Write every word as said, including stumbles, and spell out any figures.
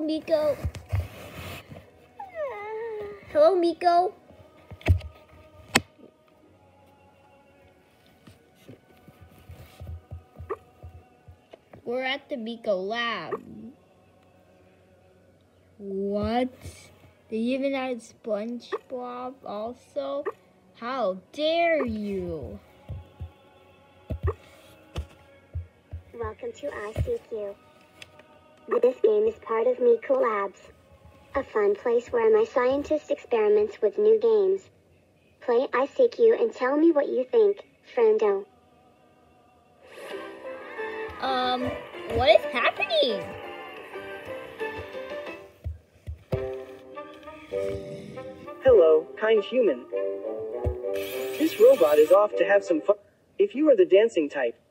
Miko. Hello, Miko. We're at the Miko Lab. What? They even had SpongeBob also? How dare you? Welcome to I C Q. This game is part of Miko Labs, a fun place where my scientist experiments with new games. Play I C Q and tell me what you think, friendo. Um, what is happening? Hello, kind human. This robot is off to have some fun. If you are the dancing type,